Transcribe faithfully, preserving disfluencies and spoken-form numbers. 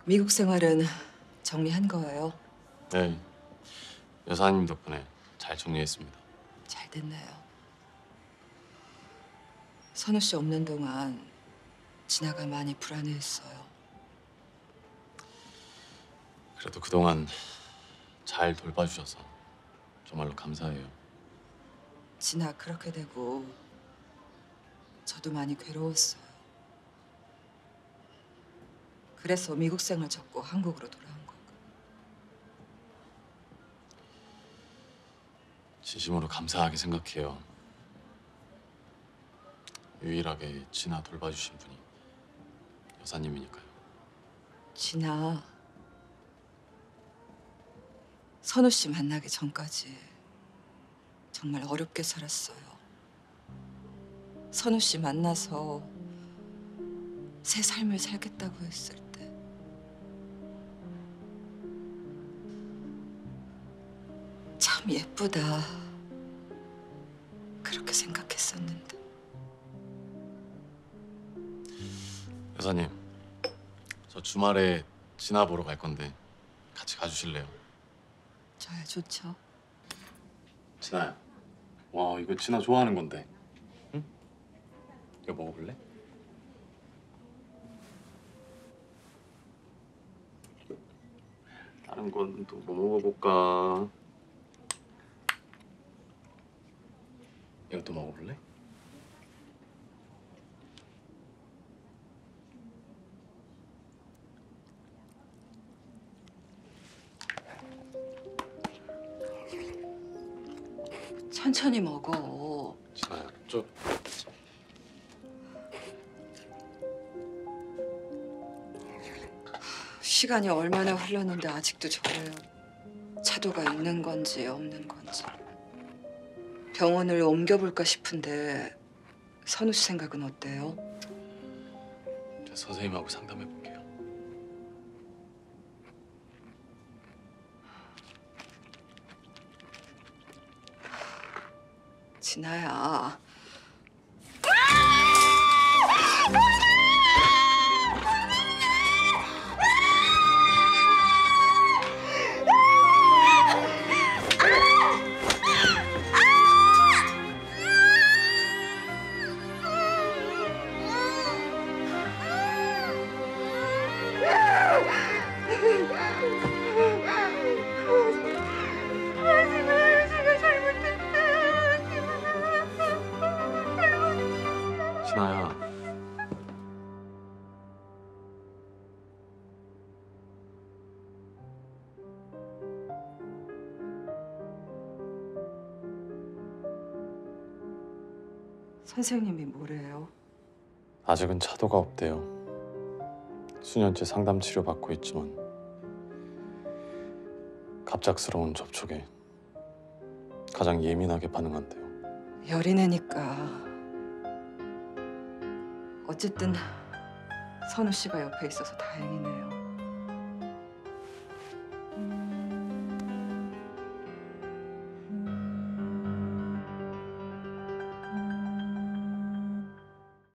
미국 생활은 정리한 거예요? 네, 여사님 덕분에 잘 정리했습니다. 잘 됐네요. 선우 씨 없는 동안 진아가 많이 불안해했어요. 그래도 그동안 잘 돌봐주셔서 정말로 감사해요. 진아 그렇게 되고 저도 많이 괴로웠어요. 그래서 미국 생활 접고 한국으로 돌아온 거고. 진심으로 감사하게 생각해요. 유일하게 진아 돌봐주신 분이 여사님이니까요. 진아, 선우 씨 만나기 전까지 정말 어렵게 살았어요. 선우 씨 만나서 새 삶을 살겠다고 했을 때 참 예쁘다 그렇게 생각했었는데. 여사님, 저 주말에 진아 보러 갈 건데 같이 가주실래요? 저야 좋죠. 진아야, 와 이거 진아 좋아하는 건데. 응? 이거 먹어볼래? 다른 건 또 뭐 먹어볼까? 이것도 먹어볼래? 천천히 먹어. 진아야, 좀. 시간이 얼마나 흘렀는데 아직도 저래요. 차도가 있는 건지 없는 건지. 병원을 옮겨볼까 싶은데 선우 씨 생각은 어때요? 제가 선생님하고 상담해 볼게요. 진아야. 진아야. 선생님이 뭐래요? 아직은 차도가 없대요. 수년째 상담 치료 받고 있지만 갑작스러운 접촉에 가장 예민하게 반응한대요. 여린애니까. 어쨌든 선우 씨가 옆에 있어서 다행이네요.